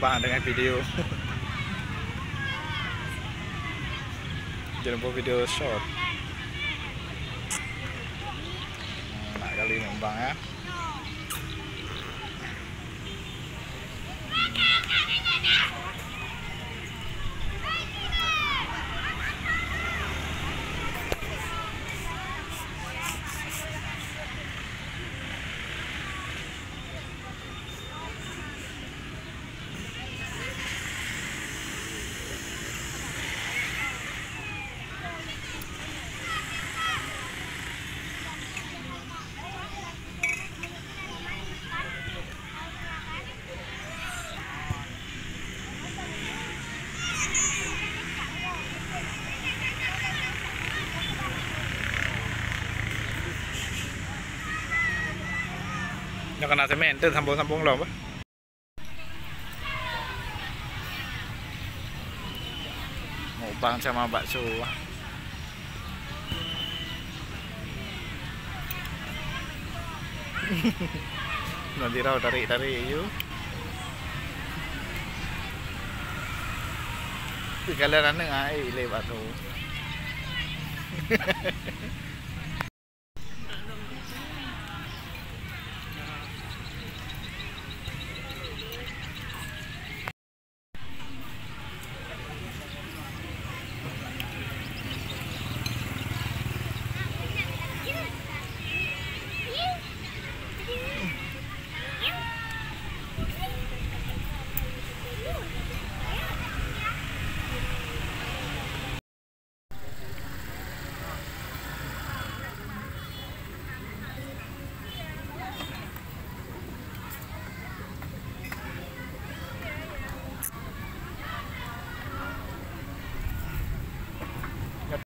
mukbang dengan video. Jangan buat video short. Nak kali mukbang ya. Yang kena semen tu sambung-sambung loh, Pak. Mukbang sama bakso. Nanti raw tarik-tarik you. Kalian anak ai lewat tu.